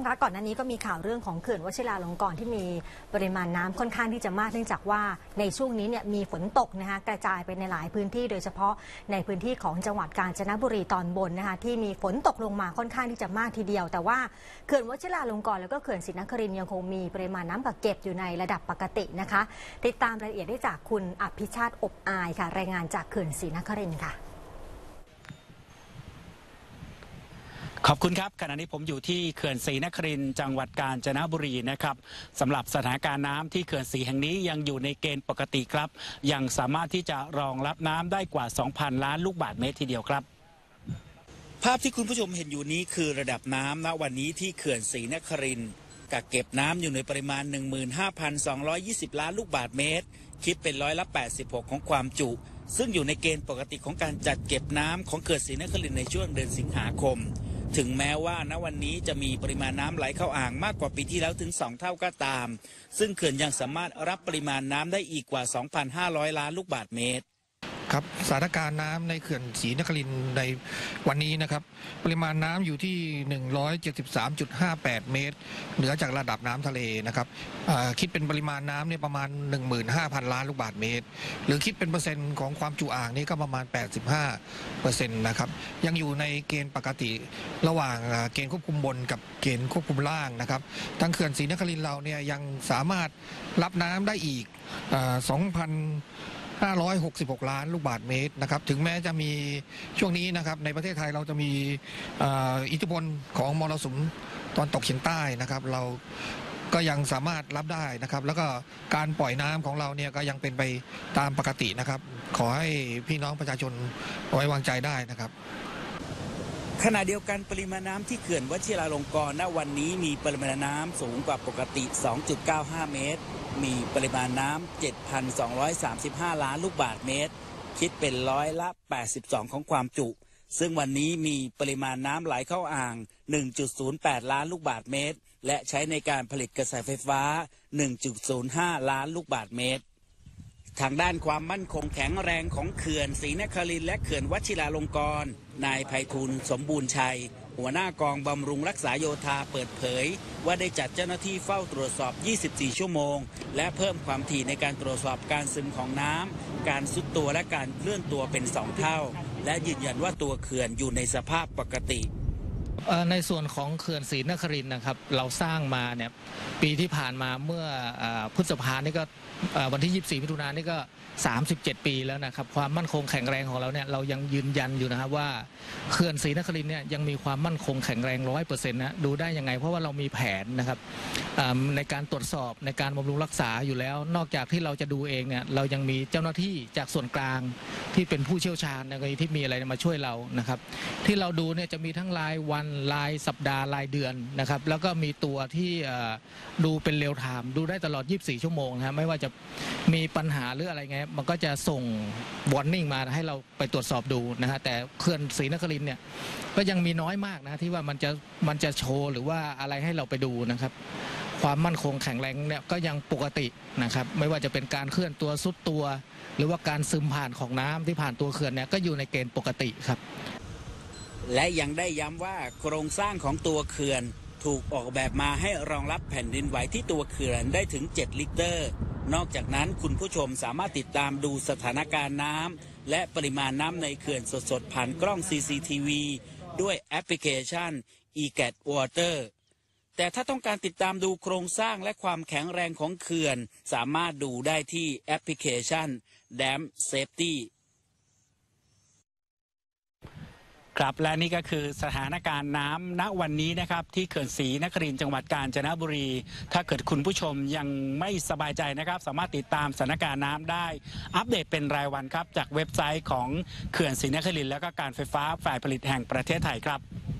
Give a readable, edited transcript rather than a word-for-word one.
คะก่อนหน้านี้ก็มีข่าวเรื่องของเขื่อนวชิราลงกรณ์ที่มีปริมาณน้ำค่อนข้างที่จะมากเนื่องจากว่าในช่วงนี้เนี่ยมีฝนตกนะคะกระจายไปในหลายพื้นที่โดยเฉพาะในพื้นที่ของจังหวัดกาญจนบุรีตอนบนนะคะที่มีฝนตกลงมาค่อนข้างที่จะมากทีเดียวแต่ว่าเขื่อนวชิราลงกรณ์แล้วก็เขื่อนศรีนครินทร์ยังคงมีปริมาณน้ำกักเก็บอยู่ในระดับปกตินะคะติดตามรายละเอียดได้จากคุณอภิชาติอบอายค่ะรายงานจากเขื่อนศรีนครินทร์ค่ะขอบคุณครับขณะนี้ผมอยู่ที่เขื่อนศรีนครินทร์จังหวัดกาญจนบุรีนะครับสำหรับสถานการณ์น้ำที่เขื่อนศรีแห่งนี้ยังอยู่ในเกณฑ์ปกติครับยังสามารถที่จะรองรับน้ำได้กว่า 2,000 ล้านลูกบาศก์เมตรทีเดียวครับภาพที่คุณผู้ชมเห็นอยู่นี้คือระดับน้ำณวันนี้ที่เขื่อนศรีนครินทร์กักเก็บน้ำอยู่ในปริมาณ 15,220 ล้านลูกบาศก์เมตรคิดเป็น86%ของความจุซึ่งอยู่ในเกณฑ์ปกติของการจัดเก็บน้ำของเขื่อนศรีนครินทร์ในช่วงเดือนสิงหาคมถึงแม้ว่าณวันนี้จะมีปริมาณน้ำไหลเข้าอ่างมากกว่าปีที่แล้วถึง2 เท่าก็ตามซึ่งเขื่อนยังสามารถรับปริมาณน้ำได้อีกกว่า 2,500 ล้านลูกบาศก์เมตรครับสถานการณ์น้ำในเขื่อนศรีนครินทร์ในวันนี้นะครับปริมาณน้ำอยู่ที่ 173.58 เมตรเหนือจากระดับน้ำทะเลนะครับคิดเป็นปริมาณน้ำเนี่ยประมาณ 15,000 ล้านลูกบาศก์เมตรหรือคิดเป็นเปอร์เซ็นต์ของความจุอ่างนี่ก็ประมาณ 85% นะครับยังอยู่ในเกณฑ์ปกติระหว่างเกณฑ์ควบคุมบนกับเกณฑ์ควบคุมล่างนะครับทางเขื่อนศรีนครินทร์เราเนี่ยยังสามารถรับน้ำได้อีก 566 ล้านลูกบาศก์เมตรนะครับถึงแม้จะมีช่วงนี้นะครับในประเทศไทยเราจะมีอิทธิพลของมรสุมตอนตกเฉียงใต้นะครับเราก็ยังสามารถรับได้นะครับแล้วก็การปล่อยน้ำของเราเนี่ยก็ยังเป็นไปตามปกตินะครับขอให้พี่น้องประชาชนไว้วางใจได้นะครับขณะเดียวกันปริมาณน้ำที่เขื่อนวชิราลงกรณ์ณวันนี้มีปริมาณน้ำสูงกว่าปกติ 2.95 เมตรมีปริมาณน้ำ 7,235 ล้านลูกบาศก์เมตรคิดเป็น82%ของความจุซึ่งวันนี้มีปริมาณน้ำไหลเข้าอ่าง 1.08 ล้านลูกบาศก์เมตรและใช้ในการผลิตกระแสไฟฟ้า 1.05 ล้านลูกบาศก์เมตรทางด้านความมั่นคงแข็งแรงของเขื่อนศรีนครินทร์และเขื่อนวชิราลงกรณ์นายไพฑูรย์สมบูรณ์ชัยหัวหน้ากองบำรุงรักษาโยธาเปิดเผยว่าได้จัดเจ้าหน้าที่เฝ้าตรวจสอบ 24 ชั่วโมงและเพิ่มความถี่ในการตรวจสอบการซึมของน้ำการซุดตัวและการเคลื่อนตัวเป็น 2 เท่าและยืนยันว่าตัวเขื่อนอยู่ในสภาพปกติในส่วนของเขื่อนศรีนครินทร์นะครับเราสร้างมาเนี่ยปีที่ผ่านมาเมื่อพฤษภานี่ก็วันที่ 24 มิถุนายนนี่ก็37 ปีแล้วนะครับความมั่นคงแข็งแรงของเราเนี่ยเรายังยืนยันอยู่นะครับว่าเขื่อนศรีนครินทร์เนี่ยยังมีความมั่นคงแข็งแรง 100% นะดูได้ยังไงเพราะว่าเรามีแผนนะครับในการตรวจสอบในการบำรุงรักษาอยู่แล้วนอกจากที่เราจะดูเองเนี่ยเรายังมีเจ้าหน้าที่จากส่วนกลางที่เป็นผู้เชี่ยวชาญในกรณีที่มีอะไรมาช่วยเรานะครับที่เราดูเนี่ยจะมีทั้งรายวันรายสัปดาห์รายเดือนนะครับแล้วก็มีตัวที่ดูเป็นเรียลไทม์ดูได้ตลอด 24 ชั่วโมงนะไม่ว่าจะมีปัญหาหรืออะไรไงมันก็จะส่งวอร์นิ่งมาให้เราไปตรวจสอบดูนะฮะแต่เขื่อนศรีนครินทร์เนี่ยก็ยังมีน้อยมากนะที่ว่ามันจะโชว์หรือว่าอะไรให้เราไปดูนะครับความมั่นคงแข็งแรงเนี่ยก็ยังปกตินะครับไม่ว่าจะเป็นการเคลื่อนตัวซุดตัวหรือว่าการซึมผ่านของน้ำที่ผ่านตัวเขื่อนเนี่ยก็อยู่ในเกณฑ์ปกติครับและยังได้ย้ำว่าโครงสร้างของตัวเขื่อนถูกออกแบบมาให้รองรับแผ่นดินไหวที่ตัวเขื่อนได้ถึง7 ลิกเตอร์นอกจากนั้นคุณผู้ชมสามารถติดตามดูสถานการณ์น้ำและปริมาณน้ำในเขื่อนสดๆผ่านกล้อง CCTV ด้วยแอปพลิเคชัน eGAT Water แต่ถ้าต้องการติดตามดูโครงสร้างและความแข็งแรงของเขื่อนสามารถดูได้ที่แอปพลิเคชัน Dam Safetyครับและนี่ก็คือสถานการณ์น้ำณวันนี้นะครับที่เขื่อนศรีนครินทร์จังหวัดกาญจนบุรีถ้าเกิดคุณผู้ชมยังไม่สบายใจนะครับสามารถติดตามสถานการณ์น้ำได้อัปเดตเป็นรายวันครับจากเว็บไซต์ของเขื่อนศรีนครินทร์และก็การไฟฟ้าฝ่ายผลิตแห่งประเทศไทยครับ